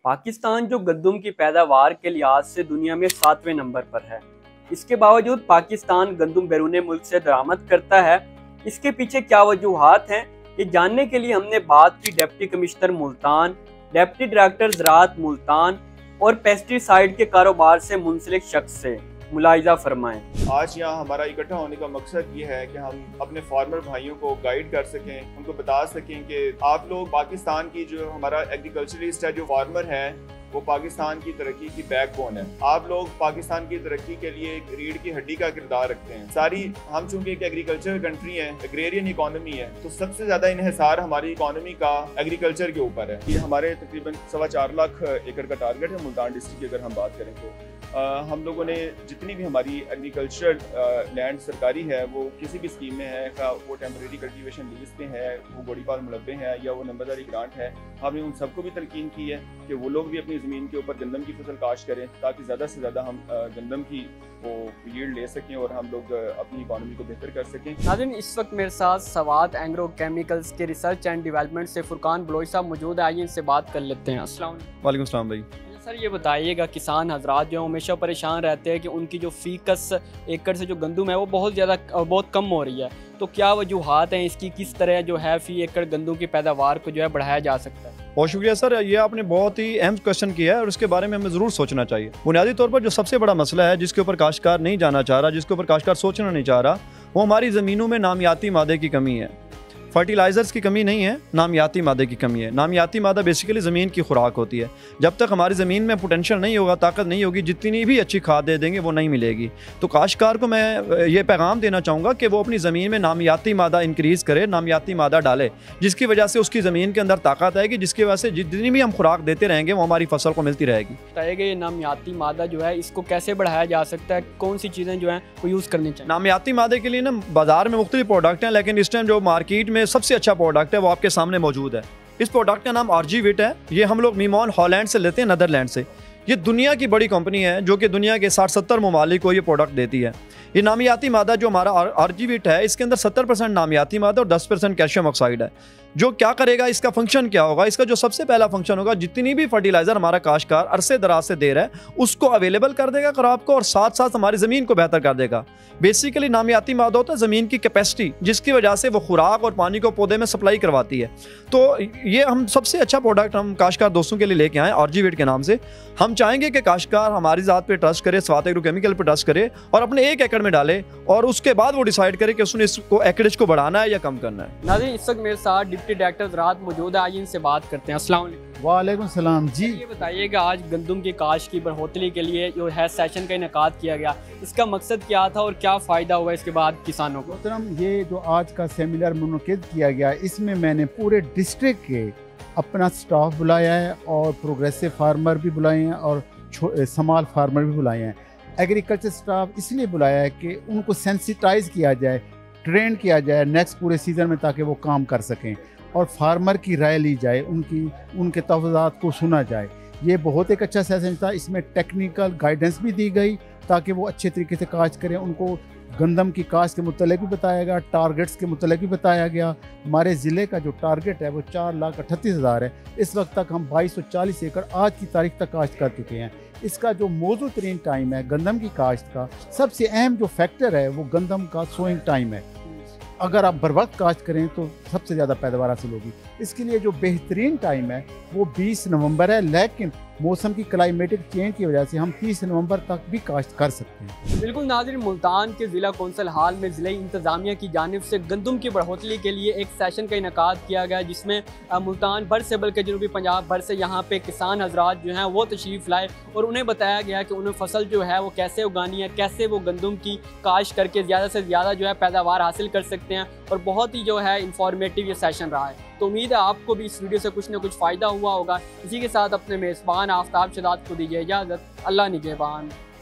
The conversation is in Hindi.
पाकिस्तान जो गंदम की पैदावार के लिहाज से दुनिया में 7वें नंबर पर है। इसके बावजूद पाकिस्तान गंदम बैरून मुल्क से दरामद करता है। इसके पीछे क्या वजूहात हैं, ये जानने के लिए हमने बात की deputy commissioner Multan, deputy director ज़राअत मुल्तान और पेस्टिसाइड के कारोबार से मुंसलिक शख्स से। मुलाहिजा फरमाएं। आज यहाँ हमारा इकट्ठा होने का मकसद ये है कि हम अपने फार्मर भाइयों को गाइड कर सकें, उनको बता सकें कि आप लोग पाकिस्तान की जो हमारा एग्रीकल्चरिस्ट है, जो फार्मर है, वो पाकिस्तान की तरक्की की बैकबोन है। आप लोग पाकिस्तान की तरक्की के लिए एक रीढ़ की हड्डी का किरदार रखते हैं। सारी हम चूंकि एक एग्रीकल्चर कंट्री है, एग्रेरियन इकोनॉमी है, तो सबसे ज्यादा इन्हिसार हमारी इकोनॉमी का एग्रीकल्चर के ऊपर है। ये हमारे तकरीबन 4.25 लाख एकड़ का टारगेट है मुल्तान डिस्ट्रिक्ट की। अगर हम बात करें तो हम लोगों ने जितनी भी हमारी एग्रीकल्चर लैंड सरकारी है, वो किसी भी स्कीम में है, का वो टेम्परेरी कल्टीवेशन लीज पे है, वो गोड़ीपाल मुलब्बे है, या वो नंबरदारी ग्रांट है, हमने उन सबको भी तलकीन की है कि वो लोग भी अपनी ज़मीन के ऊपर गंदम की फसल काश्त करें, ताकि ज़्यादा से ज़्यादा हम गंदम की वो यील्ड ले सकें और हम लोग अपनी इकॉनमी को बेहतर कर सकें। नाज़रीन, इस वक्त मेरे साथ सवात एग्रो केमिकल्स के रिसर्च एंड डेवलपमेंट से फुरकान बलोच साहब मौजूद है। आइए इनसे बात कर लेते हैं। अस्सलाम वालेकुम सलाम भाई। सर, ये बताइएगा, किसान हजरात जो हमेशा परेशान रहते हैं कि उनकी जो फ़ीकस एकड़ से जो गंदम है वो बहुत कम हो रही है, तो क्या वजूहात हैं इसकी, किस तरह जो है फ़ी एकड़ गंदम की पैदावार को जो है बढ़ाया जा सकता है? बहुत शुक्रिया सर, ये आपने बहुत ही अहम क्वेश्चन किया है और उसके बारे में हमें ज़रूर सोचना चाहिए। बुनियादी तौर पर जो सबसे बड़ा मसला है जिसके ऊपर काश्तकार नहीं जाना चाह रहा, जिसके ऊपर काश्तकार सोचना नहीं चाह रहा, वो हमारी ज़मीनों में नामियाती मादे की कमी है। फर्टिलाइज़र्स की कमी नहीं है, नामियाती मादे की कमी है। नामियाती मादा बेसिकली ज़मीन की खुराक होती है। जब तक हमारी ज़मीन में पोटेंशियल नहीं होगा, ताकत नहीं होगी, जितनी भी अच्छी खाद दे देंगे वो नहीं मिलेगी। तो काश्तकार को मैं ये पैगाम देना चाहूँगा कि वो अपनी ज़मीन में नामियाती मादा इंक्रीज़ करे, नामियाती मादा डाले, जिसकी वजह से उसकी ज़मीन के अंदर ताकत आएगी, जिसकी वजह से जितनी भी हम खुराक देते रहेंगे वो हमारी फसल को मिलती रहेगी। बताइएगा, ये नामियाती मादा जो है इसको कैसे बढ़ाया जा सकता है, कौन सी चीज़ें जो हैं वो यूज़ करनी चाहिए? नामियाती मादे के लिए ना बाज़ार में मुख्तलिफ प्रोडक्ट हैं, लेकिन इस टाइम जो मार्केट में सबसे अच्छा प्रोडक्ट है वो आपके सामने मौजूद है। इस प्रोडक्ट का नाम आर्जीविट है। ये हम लोग मीमोन हॉलैंड से लेते हैं, नीदरलैंड से। ये दुनिया की बड़ी कंपनी है जो कि दुनिया के 60-70 ममालिक को ये प्रोडक्ट देती है। ये नामियाती मादा जो हमारा आर्जीविट है, इसके अंदर 70% नामियाती मादा और 10% कैल्शियम ऑक्साइड है। जो क्या करेगा, इसका फंक्शन क्या होगा? इसका जो सबसे पहला फंक्शन होगा, जितनी भी फर्टिलाइज़र हमारा काश्तकार अरसे दराज से दे रहा है उसको अवेलेबल कर देगा क्रॉप को, और साथ साथ हमारी ज़मीन को बेहतर कर देगा। बेसिकली नामियाती मादा होता है ज़मीन की कैपेसिटी, जिसकी वजह से वो खुराक और पानी को पौधे में सप्लाई करवाती है। तो ये हम सबसे अच्छा प्रोडक्ट हम काश्तकार दोस्तों के लिए लेके आए आर्जीविट के नाम से। हम चाहेंगे कि काश्तकार हमारी ज़ात पे ट्रस्ट करे, सवात एग्रो केमिकल पे ट्रस्ट करे और अपने 1 एकड़ में डाले, और उसके बाद वो डिसाइड करे कि उसने इसको एकड़ेज को बढ़ाना है या कम करना है। नाज़रीन, इस वक्त मेरे साथ डिप्टी डायरेक्टर ज़राअत मौजूद है। आइए इनसे बात करते हैं। अस्सलाम वालेकुम। वालेकुम सलाम जी। ये बताइएगा, आज गंदम की काश्त की बढ़ोतरी के लिए जो है सेशन का इनेकाद किया गया, इसका मकसद क्या था और क्या फ़ायदा हुआ इसके बाद किसानों को? मोहतरम, ये जो आज का सेमिनार मुनक़िद किया गया, इसमें मैंने पूरे डिस्ट्रिक्ट के अपना स्टाफ बुलाया है और प्रोग्रेसिव फार्मर भी बुलाए हैं और स्मॉल फार्मर भी बुलाए हैं। एग्रीकल्चर स्टाफ इसलिए बुलाया है कि उनको सेंसिटाइज़ किया जाए, ट्रेन किया जाए नेक्स्ट पूरे सीज़न में, ताकि वो काम कर सकें और फार्मर की राय ली जाए, उनके तफ़ज़ात को सुना जाए। ये बहुत एक अच्छा सेशन था। इसमें टेक्निकल गाइडेंस भी दी गई ताकि वो अच्छे तरीके से काश्त करें। उनको गंदम की काश्त के मुतल्लिक़ भी बताया गया, टारगेट्स के मुतल्लिक़ भी बताया गया। हमारे ज़िले का जो टारगेट है वो 4,38,000 है। इस वक्त तक हम 2240 एकड़ आज की तारीख तक काश्त कर चुके हैं। इसका जो मौजूद तरीन टाइम है गंदम की काश्त का, सबसे अहम जो फैक्टर है वो गंदम का सोइंग टाइम है। अगर आप बर वक्त काश्त करें तो सबसे ज़्यादा पैदावार हासिल होगी। इसके लिए जो बेहतरीन टाइम है वो 20 नवंबर है, लेकिन मौसम की क्लाइमेटिक चेंज की वजह से हम 30 नवंबर तक भी काश्त कर सकते हैं। बिल्कुल नाज़रीन, मुल्तान के ज़िला कौंसल हाल में ज़िला इंतज़ामिया की जानिब से गंदम की बढ़ोतरी के लिए एक सेशन का इनेकाद किया गया, जिसमें मुल्तान भर से बल्कि जनूबी पंजाब भर से यहाँ पे किसान हजरात जो हैं वो तशरीफ़ लाए और उन्हें बताया गया कि उन्हें फसल जो है वो कैसे उगानी है, कैसे वो गंदम की काश्त करके ज़्यादा से ज़्यादा जो है पैदावार हासिल कर सकते हैं। और बहुत ही जो है इंफॉर्मेटिव ये सेशन रहा है। तो उम्मीद है आपको भी इस वीडियो से कुछ ना कुछ फ़ायदा हुआ होगा। इसी के साथ अपने मेज़बान आफ्ताब शदाद को दीजिए इजाज़त। अल्लाह निगहबान।